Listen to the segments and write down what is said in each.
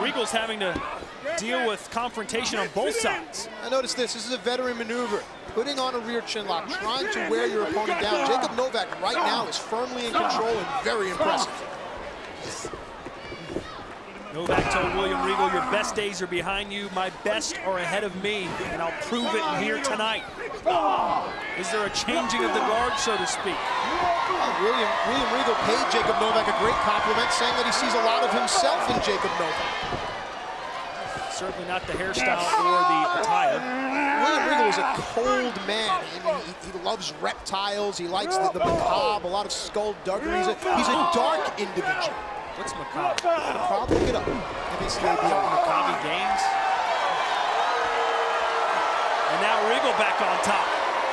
Regal's having to deal with confrontation on both sides. I notice this is a veteran maneuver. Putting on a rear chin lock, trying to wear your opponent down. Jacob Novak right now is firmly in control and very impressive. Novak told William Regal, your best days are behind you, my best are ahead of me, and I'll prove it here tonight. Is there a changing of the guard, so to speak? William Regal paid Jacob Novak a great compliment, saying that he sees a lot of himself in Jacob Novak. Certainly not the hairstyle or the attire. William Regal is a cold man. He loves reptiles. He likes the macabre, a lot of skullduggery. He's a dark individual. What's macabre? Macabre, look it up. Macabre Games. And now Regal back on top.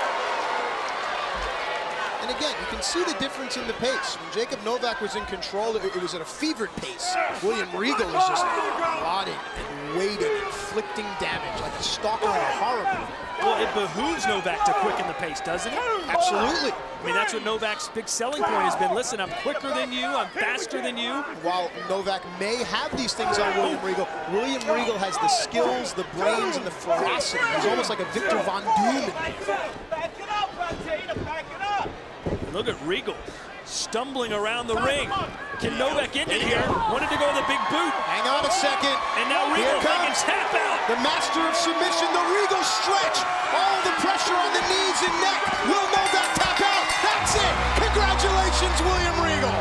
And again, you can see the difference in the pace. When Jacob Novak was in control, it was at a fevered pace. William Regal is just prodding and waiting, inflicting damage like a stalker in a horror movie. Well, it behooves Novak to quicken the pace, doesn't it? Absolutely. I mean, that's what Novak's big selling point has been. Listen, I'm quicker than you, I'm faster than you. While Novak may have these things on William Regal has the skills, the brains, and the ferocity. He's almost like a Victor Von Doom. Back it up, Rotator, back it up. Look at Regal stumbling around the ring. Can Novak get in here? Wanted to go with a big boot. Hang on a second. And now Regal making tap out. The master of submission, the Regal stretch. All the pressure on the knees and neck. Will Novak tap out? That's it. Congratulations, William Regal.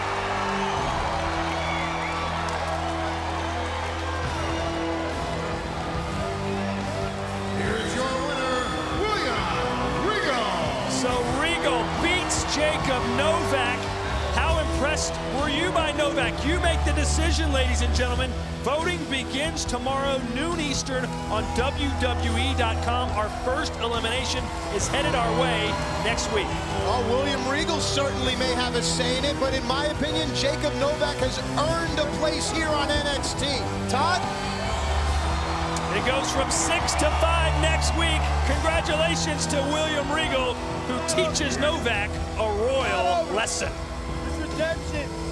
Here's your winner, William Regal. So Regal beats Jacob Novak. How impressed were you by Novak? You make the decision, ladies and gentlemen. Voting begins tomorrow, noon Eastern, on WWE.com. Our first elimination is headed our way next week. Well, William Regal certainly may have a say in it, but in my opinion, Jacob Novak has earned a place here on NXT. Todd? It goes from 6 to 5 next week. Congratulations to William Regal, who teaches Novak a royal lesson. It's redemption.